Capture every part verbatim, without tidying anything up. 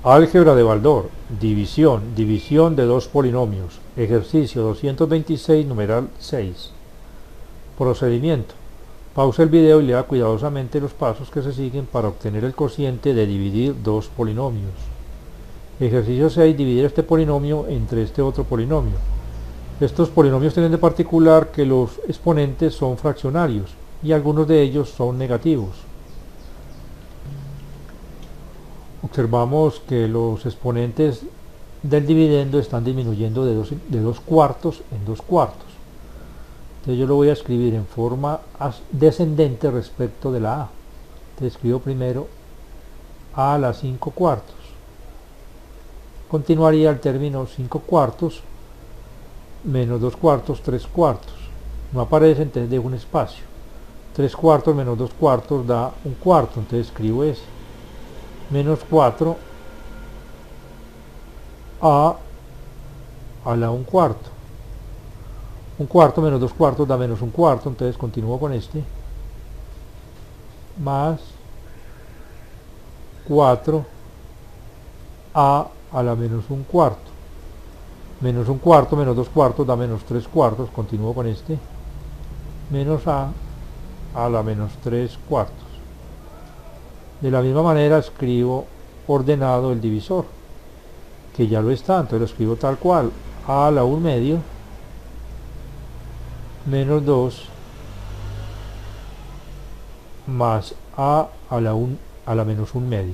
Álgebra de Baldor, división, división de dos polinomios, ejercicio doscientos veintiséis, numeral seis. Procedimiento. Pausa el video y lea cuidadosamente los pasos que se siguen para obtener el cociente de dividir dos polinomios. Ejercicio seis. Dividir este polinomio entre este otro polinomio. Estos polinomios tienen de particular que los exponentes son fraccionarios y algunos de ellos son negativos. Observamos que los exponentes del dividendo están disminuyendo de dos, de dos cuartos en dos cuartos. Entonces yo lo voy a escribir en forma descendente respecto de la a. Entonces escribo primero a a la cinco cuartos. Continuaría el término cinco cuartos menos dos cuartos, tres cuartos. No aparece, entonces dejo un espacio. tres cuartos menos dos cuartos da un cuarto, entonces escribo ese. Menos cuatro a a la un cuarto. Un cuarto menos dos cuartos da menos un cuarto, entonces continúo con este. Más cuatro a a la menos un cuarto. Menos un cuarto menos dos cuartos da menos tres cuartos, continúo con este. Menos a a la menos tres cuartos. De la misma manera escribo ordenado el divisor, que ya lo está, entonces lo escribo tal cual, a a la un medio menos dos más a a la, un, a la menos un medio.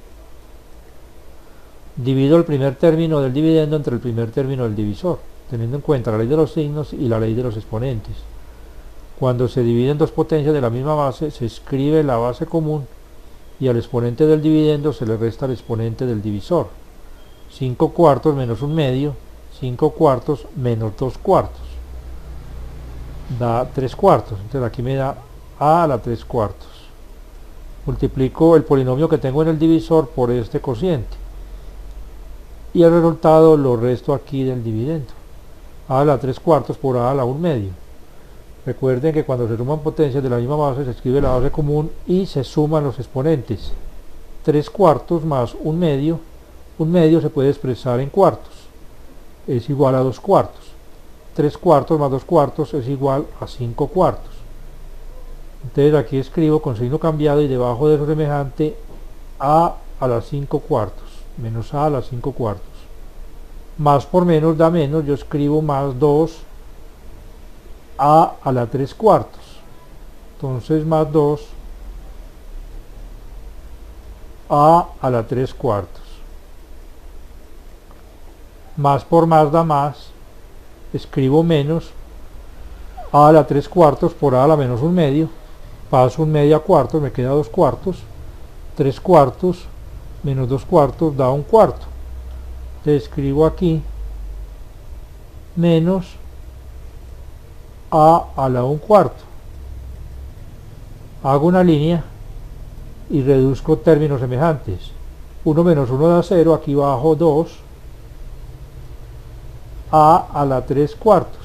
Divido el primer término del dividendo entre el primer término del divisor, teniendo en cuenta la ley de los signos y la ley de los exponentes. Cuando se dividen dos potencias de la misma base, se escribe la base común y al exponente del dividendo se le resta el exponente del divisor. cinco cuartos menos un medio, cinco cuartos menos dos cuartos. Da tres cuartos, entonces aquí me da a a la tres cuartos. Multiplico el polinomio que tengo en el divisor por este cociente. Y el resultado lo resto aquí del dividendo. A a la tres cuartos por a a la un medio. Recuerden que cuando se suman potencias de la misma base se escribe la base común y se suman los exponentes. tres cuartos más un medio. Un medio se puede expresar en cuartos. Es igual a dos cuartos. tres cuartos más dos cuartos es igual a cinco cuartos. Entonces aquí escribo con signo cambiado y debajo de eso semejante a a la cinco cuartos. Menos a a la cinco cuartos. Más por menos da menos, yo escribo más dos a a la tres cuartos. Entonces más dos a a la tres cuartos. Más por más da más, escribo menos a a la tres cuartos por a a la menos un medio. Paso un medio a cuartos, me queda dos cuartos. tres cuartos menos dos cuartos da un cuarto. Te escribo aquí menos a a la un cuarto. Hago una línea y reduzco términos semejantes. uno menos uno da cero, aquí bajo dos a a la tres cuartos.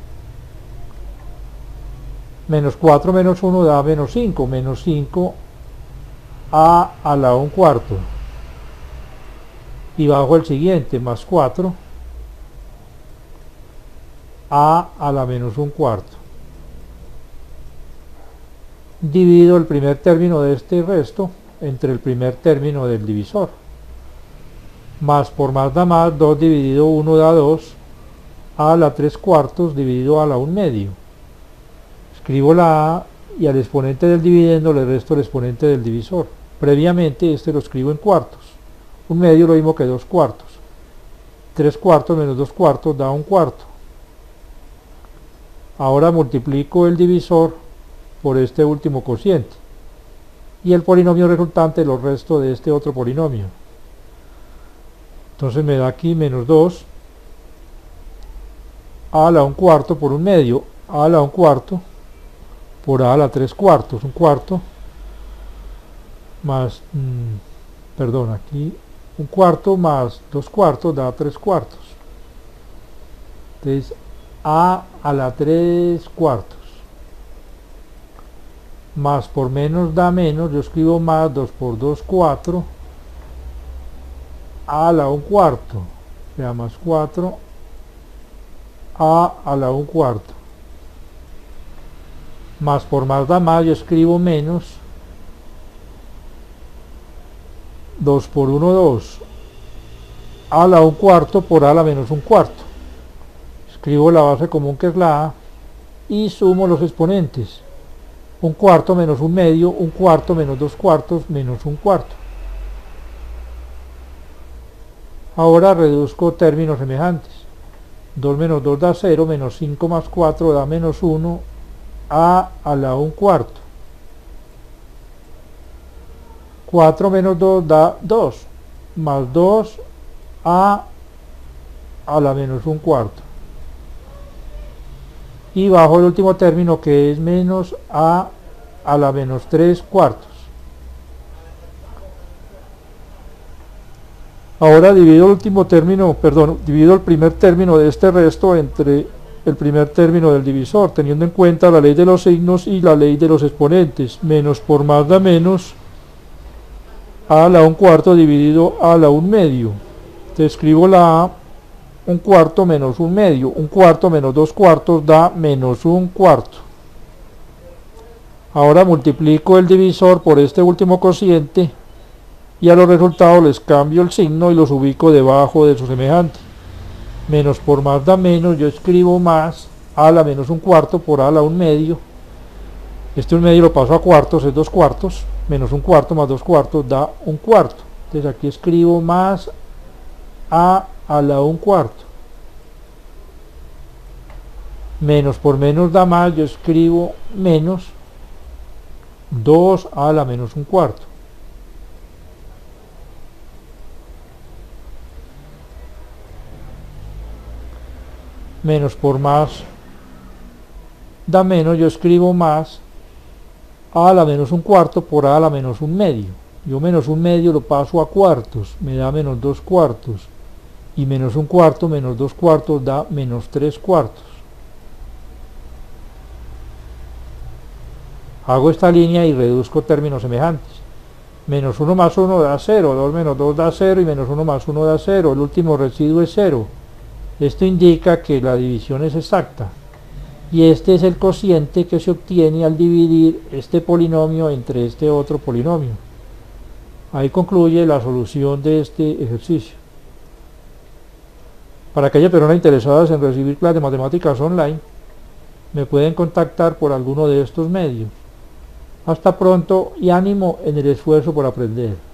Menos cuatro menos uno da menos cinco, menos cinco a a la un cuarto. Y bajo el siguiente, más cuatro a a la menos un cuarto. Divido el primer término de este resto entre el primer término del divisor. Más por más da más, dos dividido uno da dos, a la tres cuartos dividido a la un medio. Escribo la a y al exponente del dividendo le resto el exponente del divisor. Previamente este lo escribo en cuartos. Un medio lo mismo que dos cuartos. tres cuartos menos dos cuartos da un cuarto. Ahora multiplico el divisor por este último cociente. Y el polinomio resultante lo resto de este otro polinomio. Entonces me da aquí menos dos a a la un cuarto por un medio. A a la un cuarto por a a la tres cuartos. Un cuarto más, mmm, perdón, aquí un cuarto más dos cuartos da tres cuartos. Entonces a a la tres cuartos. Más por menos da menos, yo escribo más, dos por dos, cuatro. a a la un cuarto, o sea, más cuatro a a la un cuarto, más por más da más, yo escribo menos dos por uno, dos, a la un cuarto por a a la menos un cuarto. Escribo la base común que es la a y sumo los exponentes. Un cuarto menos un medio, un cuarto menos dos cuartos menos un cuarto. Ahora reduzco términos semejantes. dos menos dos da cero, menos cinco más cuatro da menos uno, a a la un cuarto. cuatro menos dos da dos, más dos a a la menos un cuarto. Y bajo el último término que es menos a a la menos tres cuartos. Ahora divido el último término, perdón, divido el primer término de este resto entre el primer término del divisor, teniendo en cuenta la ley de los signos y la ley de los exponentes. Menos por más da menos, a a la un cuarto dividido a a la un medio. Te escribo la a, un cuarto menos un medio, un cuarto menos dos cuartos da menos un cuarto. Ahora multiplico el divisor por este último cociente y a los resultados les cambio el signo y los ubico debajo de su semejante. Menos por más da menos, yo escribo más a a la menos un cuarto por a a la un medio. Este un medio lo paso a cuartos, es dos cuartos, menos un cuarto más dos cuartos da un cuarto. Entonces aquí escribo más a a la un cuarto. Menos por menos da más, yo escribo menos dos a la menos un cuarto. Menos por más da menos, yo escribo más a a la menos un cuarto por a a la menos un medio. Yo menos un medio lo paso a cuartos, me da menos dos cuartos. Y menos un cuarto menos dos cuartos da menos tres cuartos. Hago esta línea y reduzco términos semejantes. Menos uno más uno da cero, dos menos dos da cero y menos uno más uno da cero. El último residuo es cero. Esto indica que la división es exacta. Y este es el cociente que se obtiene al dividir este polinomio entre este otro polinomio. Ahí concluye la solución de este ejercicio. Para aquellas personas interesadas en recibir clases de matemáticas online, me pueden contactar por alguno de estos medios. Hasta pronto y ánimo en el esfuerzo por aprender.